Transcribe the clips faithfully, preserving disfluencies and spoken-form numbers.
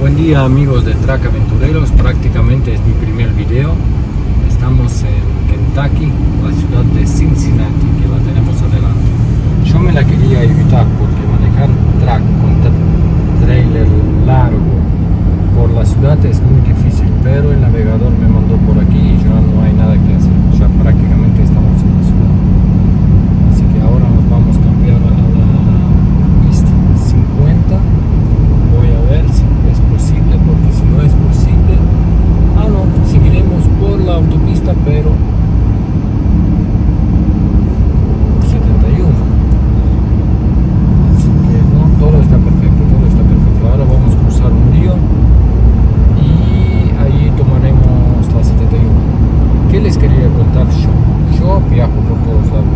Buen día amigos de Track Aventureros, prácticamente es mi primer video. Estamos en Kentucky, la ciudad de Cincinnati, que la tenemos adelante. Yo me la quería evitar porque manejar track con trailer largo por la ciudad es muy difícil, pero el navegador me mandó por aquí y ya no hay nada que hacer, ya prácticamente estamos en la ciudad. Así que ahora nos vamos a cambiar a la pista cincuenta. Voy a ver si es posible, porque si no es posible, ah no, seguiremos por la autopista, pero setenta y uno. Así que no, todo está perfecto, todo está perfecto. Ahora vamos a cruzar un río y ahí tomaremos la setenta y uno. ¿Qué les quería contar yo? Yo viajo por todos lados.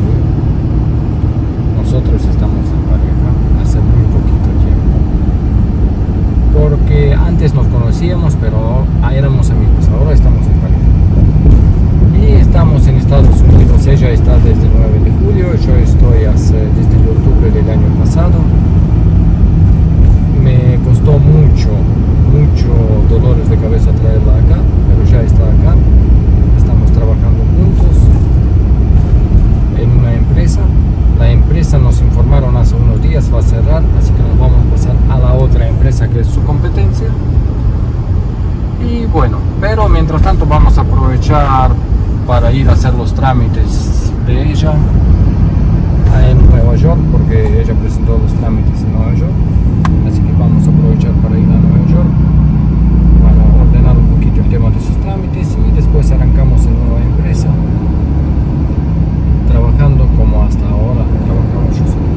Nosotros estamos en pareja hace muy poquito tiempo, porque antes nos conocíamos, pero éramos amigos. Ahora estamos en pareja y estamos en Estados Unidos. Ella está desde el nueve de julio, yo estoy hace, desde el octubre del año pasado. Me costó mucho, mucho dolores de cabeza traerla acá, pero ya está acá. Estamos trabajando juntos en una empresa. La empresa nos informaron hace unos días va a cerrar, así que nos vamos a pasar a la otra empresa que es su competencia. Y bueno, pero mientras tanto vamos a aprovechar para ir a hacer los trámites de ella en Nueva York, porque ella presentó los trámites en Nueva York. Así que vamos a aprovechar para ir a Nueva York para ordenar un poquito el tema de sus trámites y después arrancamos en nueva empresa, trabajando como hasta ahora trabajamos yo solo.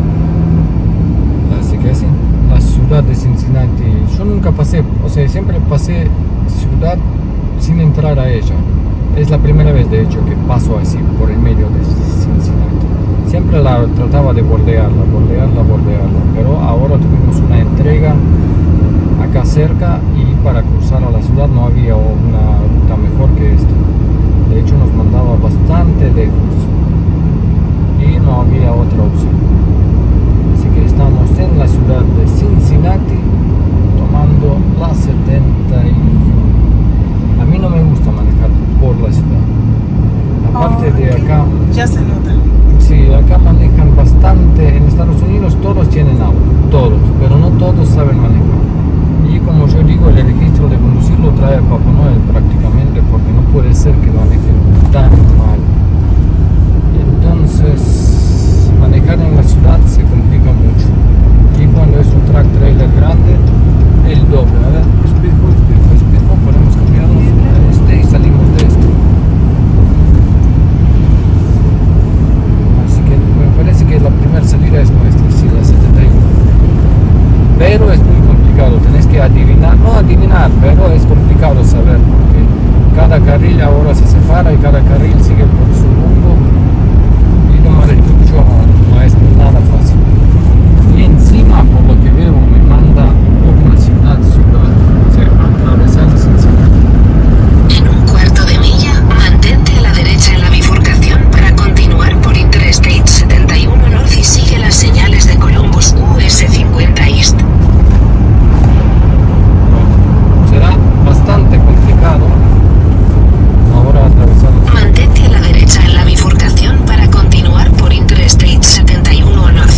Así que sí, la ciudad de Cincinnati, yo nunca pasé, o sea, siempre pasé ciudad sin entrar a ella. Es la primera vez de hecho que paso así por el medio de Cincinnati. Siempre la trataba de bordearla, bordearla, bordearla, pero ahora tuvimos una entrega acá cerca y para cruzar a la ciudad no había una ruta mejor que esta. De hecho nos mandaba bastante lejos y no había otra opción. Así que estamos en la ciudad de Cincinnati tomando la setenta y uno. A mí no me gusta manejar por la ciudad. Aparte oh, okay. de acá, ya se nota. Sí, acá manejan bastante. En Estados Unidos todos tienen auto, todos, pero no todos saben manejar. Y como yo digo, el registro de conducir lo trae Papá Noel prácticamente, porque no puede ser que manejen tan mal. Entonces, manejar en la ciudad se complica mucho. Y cuando es un track trailer grande, el doble. A ver, espejo, espejo, espejo, podemos cambiarnos a este y salimos de este. Así que me parece que la primera salida es nuestra, sí, la setenta y uno. Pero es muy complicado, tenés que adivinar, no adivinar, pero es complicado saber, porque cada carril ahora se separa y cada carril sigue por su rumbo. Y tomar el tucho no es nada fácil. Y encima, por lo que veo, me manda una ciudad, ciudad, o sea, atravesar Cincinnati. En un cuarto de milla, mantente a la derecha en la bifurcación para continuar por Interstate setenta y uno North y sigue las señales de Columbus U S cincuenta East. Bueno, será bastante complicado ahora atravesar. Mantente a la derecha en la bifurcación para continuar por Interstate setenta y uno North.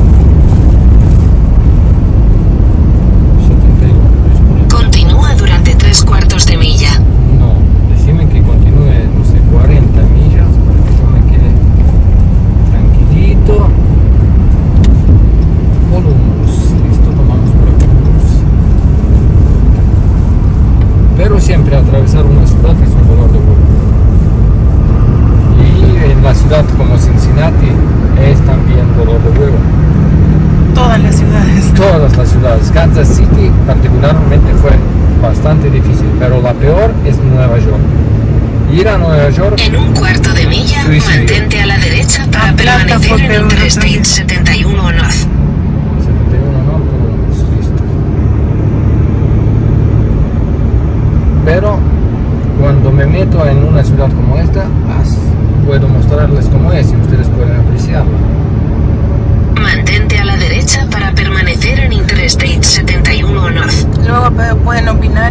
setenta y uno. Continúa durante tres cuartos de milla. No, decime que continúe, no sé, cuarenta millas para que yo me quede tranquilito. Columbus, listo, tomamos por Columbus. Pero siempre atravesar una ciudad es un dolor de huevo. Y en la ciudad como Cincinnati es también dolor de huevo. Todas las ciudades. Todas las ciudades. Kansas City particularmente fue bastante difícil, pero la peor es Nueva York. Ir a Nueva York. En un cuarto de milla, suicidio. Mantente a la derecha para Atlanta permanecer en Interstate setenta y uno North. setenta y uno no, pero listo. Pero cuando me meto en una ciudad como esta, puedo mostrarles cómo es y ustedes pueden apreciarla. Mantente a la derecha para permanecer en Interstate setenta y uno North.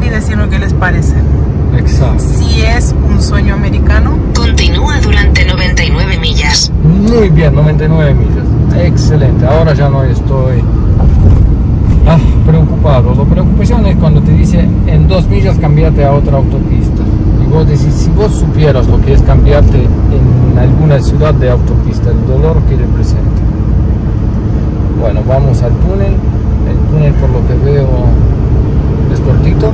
y decirnos qué les parece. Exacto. Si es un sueño americano. Continúa durante noventa y nueve millas. Muy bien, noventa y nueve millas. Excelente. Ahora ya no estoy ah, preocupado. La preocupación es cuando te dice en dos millas cambiate a otra autopista. Y vos decís, si vos supieras lo que es cambiarte en alguna ciudad de autopista, el dolor que representa. Bueno, vamos al túnel. El túnel, por lo que veo, es cortito.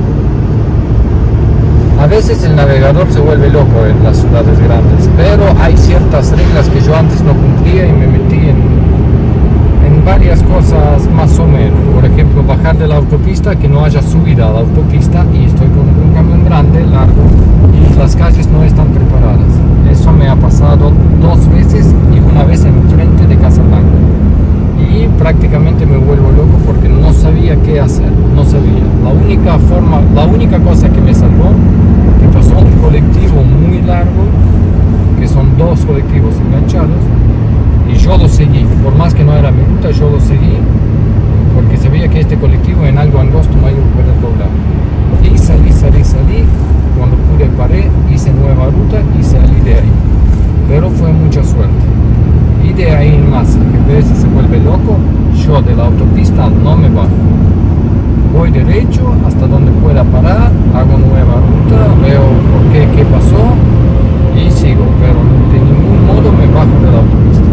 A veces el navegador se vuelve loco en las ciudades grandes, pero hay ciertas reglas que yo antes no cumplía y me metí en, en varias cosas más o menos. Por ejemplo, bajar de la autopista, que no haya subida a la autopista y estoy con un camión grande, largo, y las calles no están preparadas. Eso me ha pasado dos veces y una vez en frente de Casa Blanca. Y prácticamente me vuelvo loco porque no sabía qué hacer, no sabía. La única forma, la única cosa que me salvó, que pasó un colectivo muy largo, que son dos colectivos enganchados, y yo lo seguí, por más que no era mi ruta, yo lo seguí, porque sabía que este colectivo en algo angosto no iba a poder doblar. Y salí, salí, salí, cuando pude paré, hice nueva ruta y salí de ahí. Pero fue mucha suerte. Y de ahí en más, que a veces se vuelve loco, yo de la autopista no me bajo. Voy derecho hasta donde pueda parar, hago nueva ruta, veo por qué, qué pasó y sigo, pero de ningún modo me bajo de la autopista.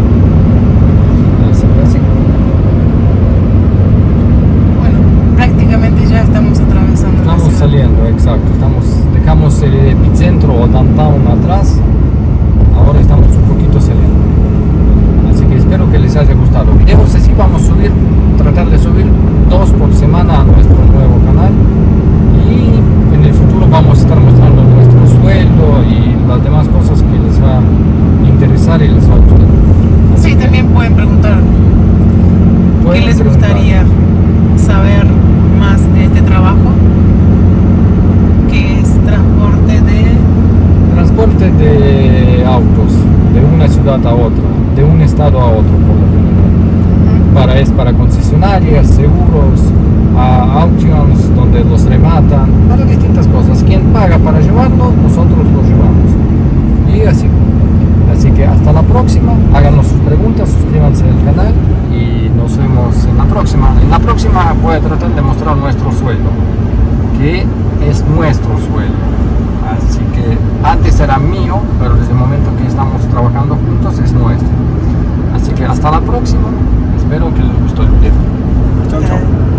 Así, así. Bueno, prácticamente ya estamos atravesando. Estamos la ciudad. saliendo, exacto. Estamos, dejamos el epicentro o downtown atrás, ahora estamos un poquito saliendo. Así que espero que les haya gustado. Videos así vamos a subir, tratar de subir dos por semana a nuestro nuevo canal. Y en el futuro vamos a estar mostrando nuestro sueldo y las demás cosas que les va a interesar y les va a gustar. Así Sí, que también pueden preguntar qué pueden les preguntar. gustaría saber más de este trabajo, que es transporte de... Transporte de autos de una ciudad a otra, de un estado a otro, por lo general. Para, es para concesionarias, seguros, a auctions donde los rematan, para distintas cosas. Quien paga para llevarlo, nosotros lo llevamos. Y así. Así que hasta la próxima, háganos sus preguntas, suscríbanse al canal y nos vemos en la próxima. En la próxima voy a tratar de mostrar nuestro sueldo, que es nuestro sueldo. Así que antes era mío, pero desde el momento que estamos trabajando juntos es nuestro. Así que hasta la próxima. Espero que les gustó el video. Chao, chao.